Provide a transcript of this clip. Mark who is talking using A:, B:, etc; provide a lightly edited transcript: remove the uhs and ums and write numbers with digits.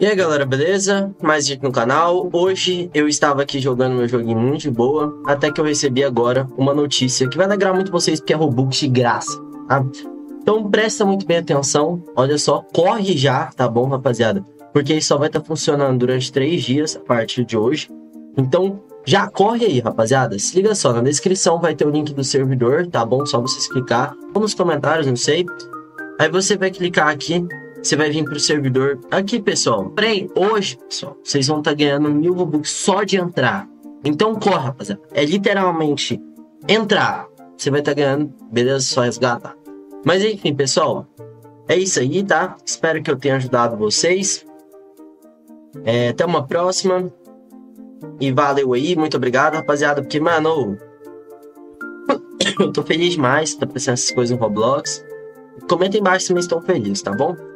A: E aí galera, beleza? Mais vídeo no canal. Hoje eu estava aqui jogando meu joguinho muito de boa, até que eu recebi agora uma notícia que vai alegrar muito vocês, porque é Robux de graça, tá? Então presta muito bem atenção, olha só, corre já, tá bom, rapaziada? Porque isso só vai estar funcionando durante 3 dias a partir de hoje. Então já corre aí, rapaziada. Se liga só, na descrição vai ter o link do servidor, tá bom? Só vocês clicar, ou nos comentários, não sei. Aí você vai clicar aqui. Você vai vir para o servidor. Aqui, pessoal. Porém, hoje, pessoal, vocês vão estar ganhando 1000 Robux só de entrar. Então, corre, rapaziada. É literalmente entrar. Você vai estar ganhando. Beleza? Só resgatar. Mas, enfim, pessoal. É isso aí, tá? Espero que eu tenha ajudado vocês. Até uma próxima. E valeu aí. Muito obrigado, rapaziada. Porque, mano, eu tô feliz demais. Tá pensando essas coisas no Roblox. Comenta aí embaixo se vocês estão felizes, tá bom?